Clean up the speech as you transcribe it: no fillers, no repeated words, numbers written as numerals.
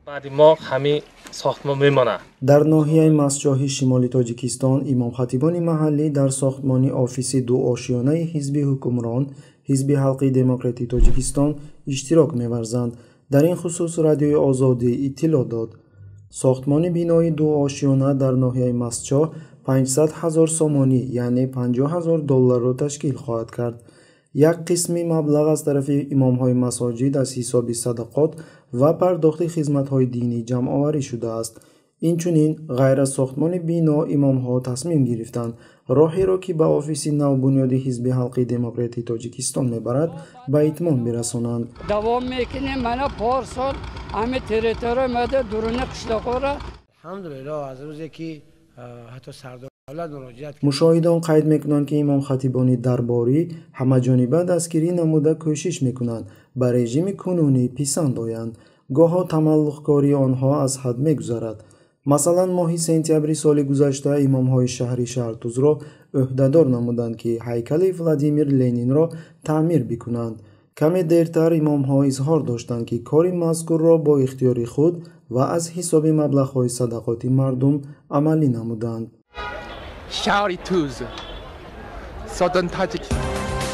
بعد ما همین ساختمان میمونه. در ناحیه مسجاهی شمالی تاجیکستان امام خطیبان محلی در ساختمان آفیس دو آشیانه حزب حکمران حزب حلقه دموکراتی تاجیکستان اشتراک می‌ورزند. در این خصوص رادیوی آزادی اطلاع داد. ساختمان بینایی دو آشیانه در ناحیه مسجاه 500,000 سومانی یعنی $50,000 را تشکیل خواهد کرد. یک قسمی مبلغ از طرف امام‌های مساجد از حساب صدقات و پرداخت خدمت‌های دینی جمع آوری شده است. اینچنین غیر از ساختمان بینا امام‌ها تصمیم گرفتند راهی را که به آفیس نوبنیاد حزب حلقه دموکراتی تاجیکستان میبرد به اتمام برسانند. دوام میکنیم من پارسال همه تریتور مده درون قشلاقا را الحمدلله از روزی که حتی سردار دولت مراجعت مشاهدان قید میکنند که امام خطیبان درباری همه‌جانبه دستگیری نموده کوشش میکنند به رژیم کنونی پسند آیند. گاهی تملق‌کاری آنها از حد میگذرد. مثلا ماه سپتامبر سال گذشته امام‌های شهری شهرتوز را عهدهدار نمودند که هیکل ولادیمیر لنین را تعمیر بکنند. کمی دیرتر امام‌ها اظهار داشتند که کار مذکور را با اختیار خود و از حساب مبلغ‌های صدقات مردم عملی نمودند. شهری توز سادن تاجیکستان